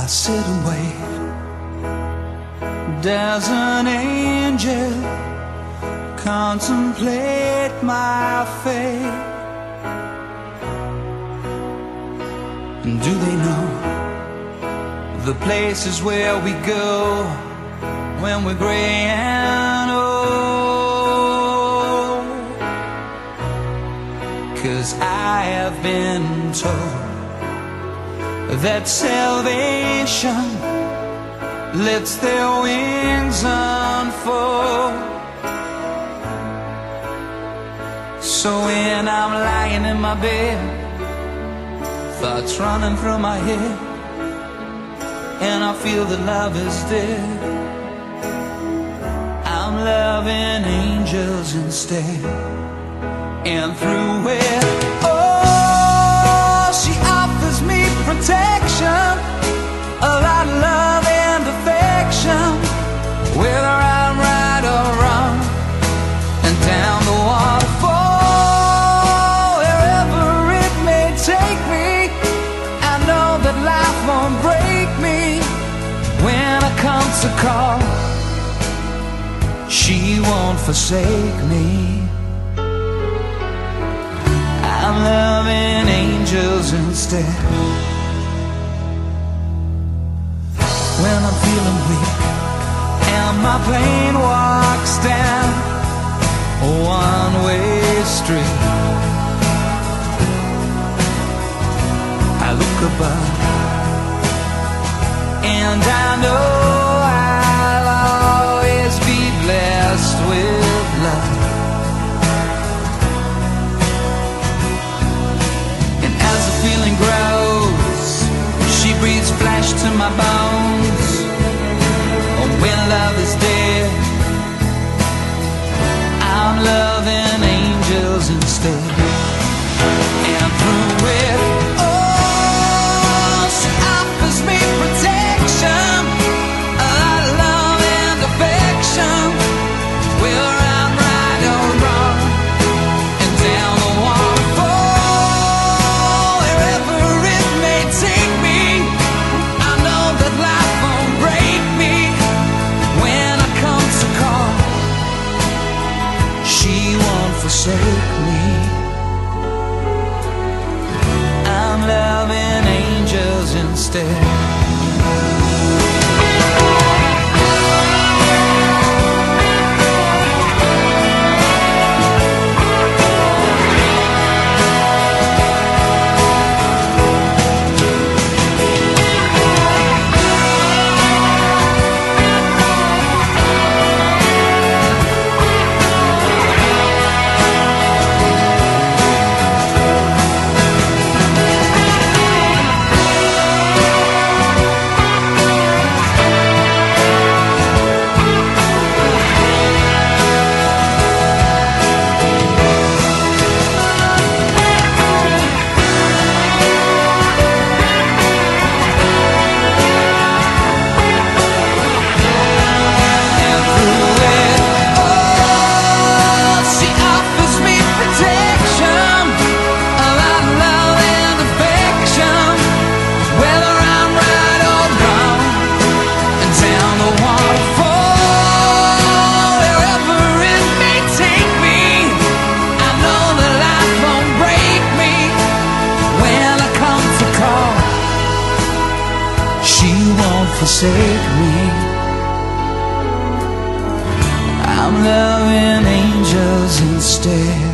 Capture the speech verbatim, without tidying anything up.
sit and wait. Does an angel contemplate my fate? And do they know the places where we go when we're gray and old? 'Cause I have been told that salvation lets their wings unfold. So when I'm lying in my bed, thoughts running through my head, and I feel that love is dead, I'm loving angels instead. And through it, oh, she offers me protection, a lot of love and affection, whether I'm right or wrong, and down the waterfall, wherever it may take me, I know that life won't break me when I come to call. She won't forsake me. I'm loving angels instead. When I'm feeling weak and my plane walks down a one-way street, I look above and I know I'll always be blessed with love. And as the feeling grows, she breathes flesh to my bones. And when love is dead, I'm loving angels instead. And through it, oh, she offers me protection, a lot of love and affection, whether I'm right or wrong, and down the waterfall, wherever it may take me, I know that life won't break me when I come to call. She won't forsake me. I'm loving angels instead. Forsake me. I'm loving angels instead.